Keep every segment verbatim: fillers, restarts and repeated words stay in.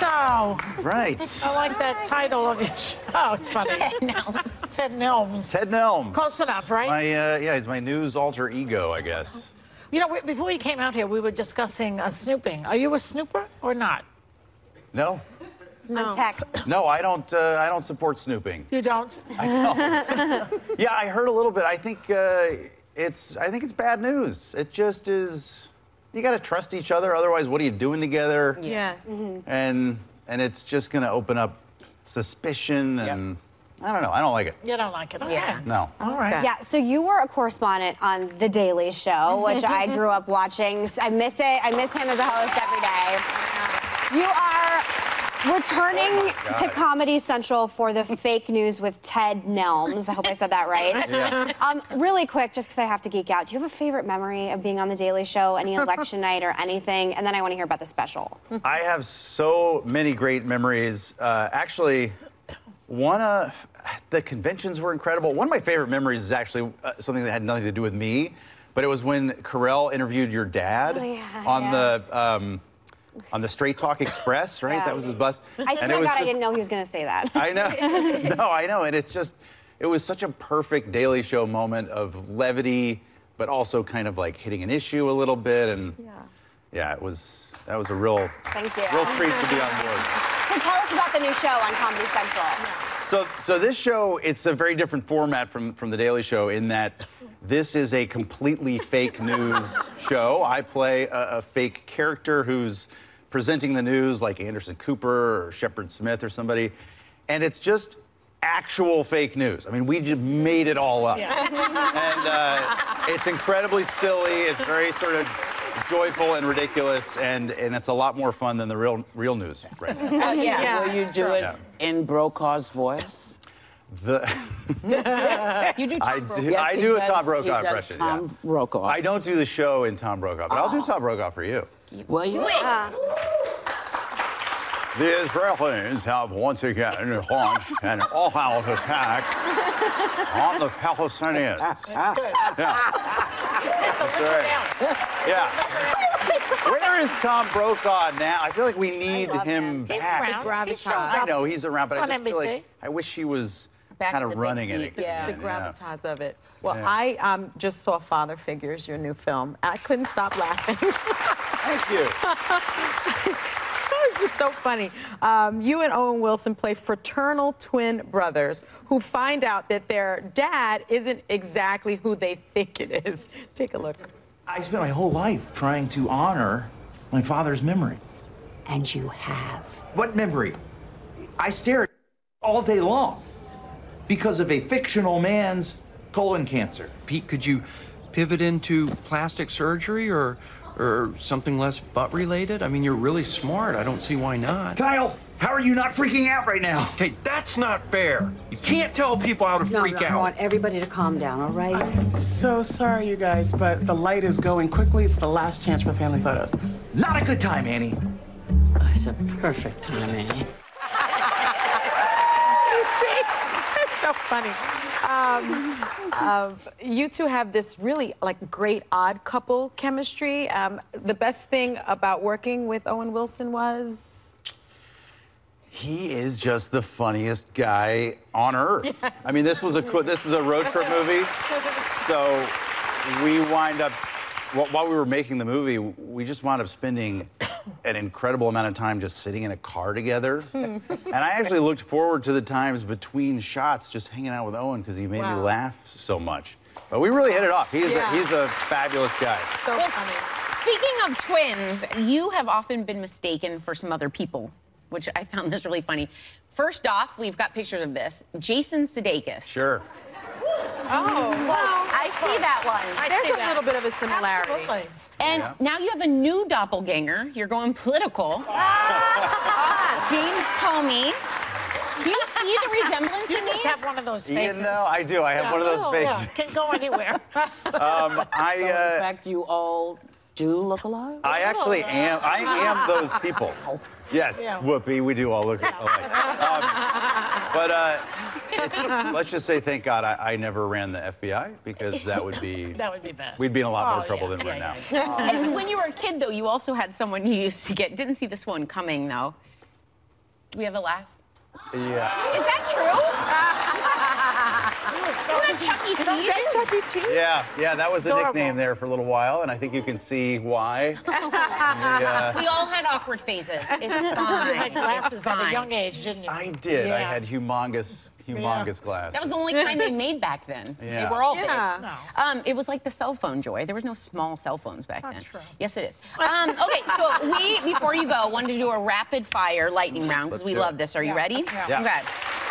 So. Right. I like that title of your show. Oh, it's funny. Ted Helms. Ted Helms. Ted Helms. Close enough, right? My, uh, yeah, he's my news alter ego, I guess. You know, we, before you came out here, we were discussing uh, snooping. Are you a snooper or not? No. No. On text. No, I don't. Uh, I don't support snooping. You don't? I don't. Yeah, I heard a little bit. I think uh, it's. I think it's bad news. It just is. You got to trust each other. Otherwise, what are you doing together? Yes. Mm-hmm. And and it's just going to open up suspicion and. Yep. I don't know. I don't like it. You don't like it? Okay. Yeah. No. All right. Yeah, so you were a correspondent on The Daily Show, which I grew up watching. I miss it. I miss him as a host every day. You are returning oh to Comedy Central for the Fake News with Ted Helms. I hope I said that right. Yeah. Um, really quick, just because I have to geek out, do you have a favorite memory of being on The Daily Show, any election night or anything? And then I want to hear about the special. I have so many great memories. Uh, actually, one of the conventions were incredible. One of my favorite memories is actually uh, something that had nothing to do with me, but it was when Carell interviewed your dad oh, yeah, on yeah. the um, on the Straight Talk Express, right? Yeah. That was his bus. I swear to God, just, I didn't know he was going to say that. I know. No, I know. And it's just, it was such a perfect Daily Show moment of levity, but also kind of like hitting an issue a little bit. And yeah, yeah it was, that was a real, Thank you. real treat to be on board. So tell us about the new show on Comedy Central. So, so this show, it's a very different format from, from The Daily Show in that this is a completely fake news show. I play a, a fake character who's presenting the news, like Anderson Cooper or Shepard Smith or somebody, and it's just actual fake news. I mean, we just made it all up. Yeah. And uh, it's incredibly silly. It's very sort of joyful and ridiculous, and, and it's a lot more fun than the real real news right now. Uh, yeah. yeah. Will you do it yeah. in Brokaw's voice? The you do Tom I Brokaw. do, Yes, I do a does, Tom Brokaw he does impression. Tom yeah. Brokaw. I don't do the show in Tom Brokaw, but oh. I'll do Tom Brokaw for you. Will you? Uh, The Israelis have once again launched an all-out attack on the Palestinians. That's good. Yeah. That's right. Yeah. Where is Tom Brokaw now? I feel like we need him, him. back. He's around. He shows I up. know he's around, but It's I on just feel N B C. like I wish he was Back kind to of the running big it seat. again. Yeah. The gravitas of it. Well, Yeah. I um, just saw Father Figures, your new film. I couldn't stop laughing. Thank you. It's just so funny. Um, you and Owen Wilson play fraternal twin brothers who find out that their dad isn't exactly who they think it is. Take a look. I spent my whole life trying to honor my father's memory. And you have. What memory? I stare at it all day long because of a fictional man's colon cancer. Pete, could you pivot into plastic surgery or or something less butt related? I mean, you're really smart. I don't see why not. Kyle, how are you not freaking out right now? Okay, that's not fair. You can't tell people how to No, freak no, out. I want everybody to calm down, all right? I'm so sorry, you guys, but the light is going quickly. It's the last chance for family photos. Not a good time, Annie. Oh, it's a perfect time, Annie. You see? That's so funny. Um, uh, you two have this really like great odd couple chemistry. Um, the best thing about working with Owen Wilson was? He is just the funniest guy on earth. Yes. I mean, this was a this is a road trip movie, so we wind up while we were making the movie, we just wound up spending an incredible amount of time just sitting in a car together. And I actually looked forward to the times between shots just hanging out with Owen because he made Wow. me laugh so much. But we really hit it off. He's Yeah. a, he's a fabulous guy. So Well, funny. Speaking of twins, you have often been mistaken for some other people, which I found this really funny. First off, we've got pictures of this. Jason Sudeikis. Sure. Oh, well, I see that one. I There's see a that. little bit of a similarity. Absolutely. And Yeah. now you have a new doppelganger. You're going political. Ah, James Comey. Do you see the resemblance You in just these? have one of those You faces. know, I do. I have Yeah. one of those Oh, faces. yeah. Can go anywhere. Um, I, So, uh, in fact, you all do look alike? I actually am. I am those people. Yes, Yeah. Whoopi, we do all look alike. Um, but uh, it's, let's just say, thank God, I, I never ran the F B I because that would be That would be bad. we'd be in a lot more Oh, trouble yeah, than we're yeah, now. yeah, yeah. And when you were a kid, though, you also had someone you used to get. Didn't see this one coming, though. Do we have a last? Yeah. Is that true? Isn't that Chuck E. Cheese? Chuck E. Cheese? Yeah, yeah, that was a Adorable. nickname there for a little while, and I think you can see why. We, uh, We all had awkward phases. It's fine. You had glasses It's at a fine. young age, didn't you? I did. I Yeah. had humongous, humongous glasses. That was the only kind they made back then. Yeah. They were all Yeah. big. No. Um, it was like the cell phone, Joy. There was no small cell phones back Not then. true. Yes, it is. Um, okay, so we, before you go, wanted to do a rapid fire lightning round because Let's we do it. love this. Are you ready? Yeah. Okay.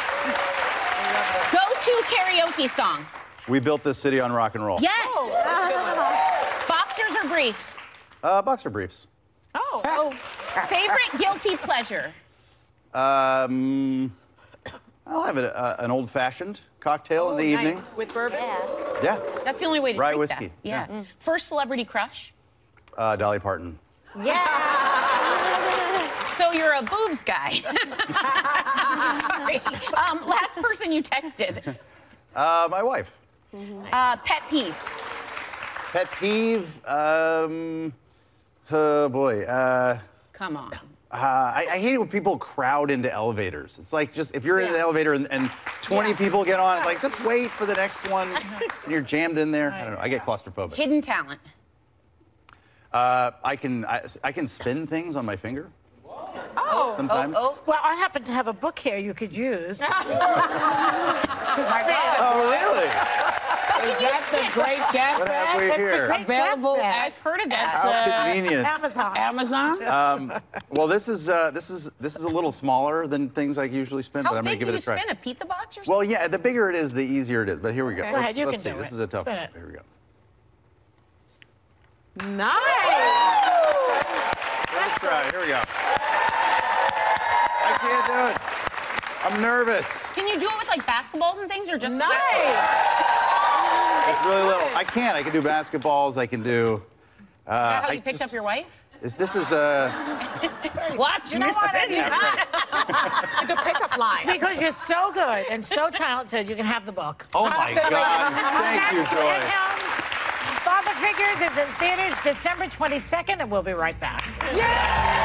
Go-to karaoke song. We built this city on rock and roll. Yes. Boxers or briefs? Uh, boxer briefs. Oh. Oh. Favorite guilty pleasure? Um, I'll have a, uh, an old-fashioned cocktail in the evening. Nice. With bourbon? Yeah. That's the only way to Rye drink whiskey. that. Yeah. First celebrity crush? Uh, Dolly Parton. So you're a boobs guy. Sorry. Um, last person you texted. Uh, my wife. Uh, pet peeve. Pet peeve. Um, oh boy. Uh, Come on. uh, I, I hate it when people crowd into elevators. It's like just if you're in the elevator and, and twenty people get on, it's like just wait for the next one. And you're jammed in there. I don't know. I get claustrophobic. Hidden talent. Uh, I can I, I can spin things on my finger. Oh, Sometimes. Oh, well, I happen to have a book here you could use. to spin. Oh, really? Is that the great gas What have we here? Available. Gas bag. I've heard of that. How convenient. Amazon. Amazon? Um, well, this is uh, this is this is a little smaller than things I usually spin, How but I'm gonna big give do it you a try. spin? A pizza box or something? Well, yeah, the bigger it is, the easier it is. But here we go. Go Let's, ahead, you let's can see. do This it. is a tough Spin one. it. Here we go. Nice. Let's try. Here we go. I can't do it. I'm nervous. Can you do it with like basketballs and things or just Nice. It's really little. I can. I can do basketballs. I can do. Uh, How I you picked just- up your wife? Is this is uh, Watch You know what? I mean, It's a good pickup line. because you're so good and so talented, you can have the book. Oh my God! Thank you, Next, Joy. Ed Helms. Father Figures is in theaters December twenty-second, and we'll be right back. Yay!